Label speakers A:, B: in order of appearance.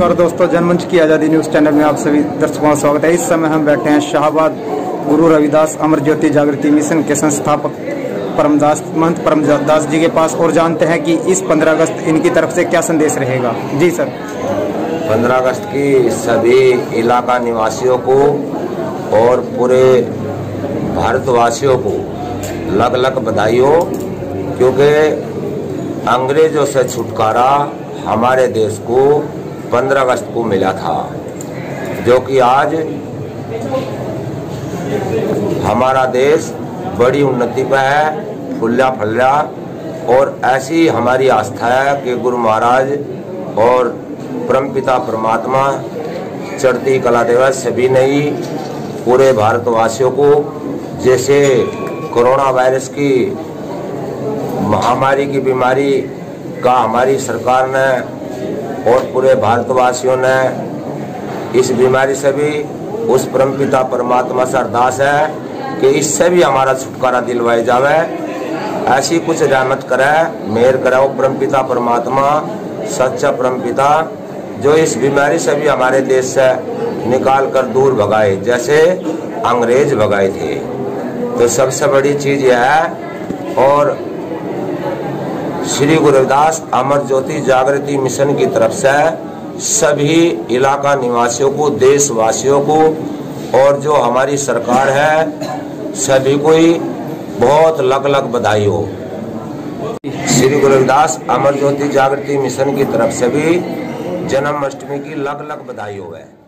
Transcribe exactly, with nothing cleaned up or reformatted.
A: नमस्कार दोस्तों, जनमंच की आज़ादी न्यूज़ चैनल में आप सभी दर्शकों का स्वागत है। इस समय हम बैठे हैं शाहबाद गुरु रविदास अमर ज्योति जागृति मिशन के संस्थापक परमदास महंत परमदास जी के पास और जानते हैं कि इस पंद्रह अगस्त इनकी तरफ से क्या संदेश रहेगा। जी सर।
B: पंद्रह अगस्त की सभी इलाका निवासियों को और पूरे भारतवासियों को लग लग बधाई हो, क्योंकि अंग्रेजों से छुटकारा हमारे देश को पंद्रह अगस्त को मिला था, जो कि आज हमारा देश बड़ी उन्नति पर है, फुल्ला फल्ला। और ऐसी हमारी आस्था है कि गुरु महाराज और परमपिता परमात्मा चढ़ती कला दिवस सभी नहीं पूरे भारतवासियों को, जैसे कोरोना वायरस की महामारी की बीमारी का हमारी सरकार ने और पूरे भारतवासियों ने इस बीमारी से भी उस परमपिता परमात्मा से अरदास है कि इससे भी हमारा छुटकारा दिलवाए जावे। ऐसी कुछ रहमत करे, मेहर करे वो परमपिता परमात्मा, सच्चा परमपिता, जो इस बीमारी से भी हमारे देश से निकाल कर दूर भगाए, जैसे अंग्रेज भगाए थे। तो सबसे बड़ी चीज यह है। और श्री गुरु रविदास अमर ज्योति जागृति मिशन की तरफ से सभी इलाका निवासियों को, देशवासियों को और जो हमारी सरकार है सभी को ही बहुत लग लग बधाई हो। श्री गुरु रविदास अमर ज्योति जागृति मिशन की तरफ से भी जन्माष्टमी की लग लग बधाई हो।